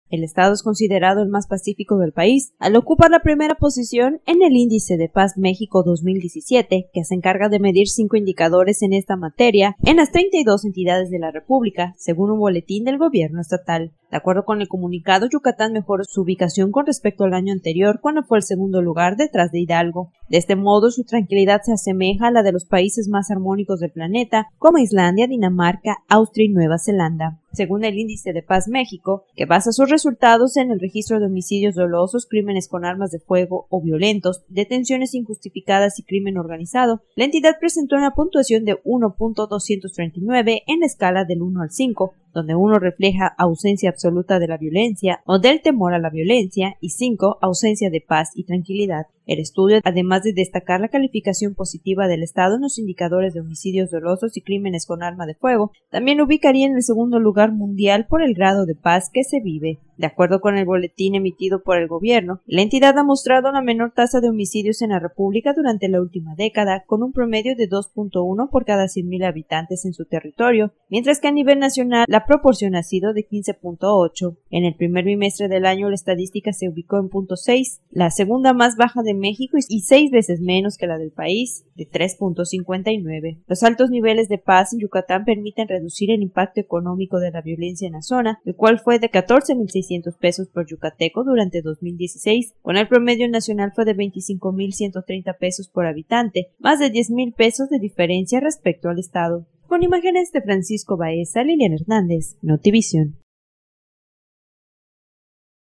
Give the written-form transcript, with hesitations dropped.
El estado es considerado el más pacífico del país, al ocupar la primera posición en el Índice de Paz México 2017, que se encarga de medir 5 indicadores en esta materia en las 32 entidades de la República, según un boletín del gobierno estatal. De acuerdo con el comunicado, Yucatán mejoró su ubicación con respecto al año anterior, cuando fue el segundo lugar detrás de Hidalgo. De este modo, su tranquilidad se asemeja a la de los países más armónicos del planeta, como Islandia, Dinamarca, Austria y Nueva Zelanda. Según el Índice de Paz México, que basa sus resultados en el registro de homicidios dolosos, crímenes con armas de fuego o violentos, detenciones injustificadas y crimen organizado, la entidad presentó una puntuación de 1.239 en la escala del 1 al 5, donde 1 refleja ausencia absoluta de la violencia o del temor a la violencia y 5 ausencia de paz y tranquilidad. El estudio, además de destacar la calificación positiva del Estado en los indicadores de homicidios dolosos y crímenes con arma de fuego, también lo ubicaría en el segundo lugar mundial por el grado de paz que se vive. De acuerdo con el boletín emitido por el gobierno, la entidad ha mostrado la menor tasa de homicidios en la República durante la última década, con un promedio de 2.1 por cada 100.000 habitantes en su territorio, mientras que a nivel nacional la proporción ha sido de 15.8. En el primer bimestre del año la estadística se ubicó en 0.6, la segunda más baja de México y 6 veces menos que la del país, de 3.59. Los altos niveles de paz en Yucatán permiten reducir el impacto económico de la violencia en la zona, el cual fue de 14.600 pesos por yucateco durante 2016, con el promedio nacional fue de 25.130 pesos por habitante, más de 10.000 pesos de diferencia respecto al estado. Con imágenes de Francisco Baeza, Liliana Hernández, Notivisión.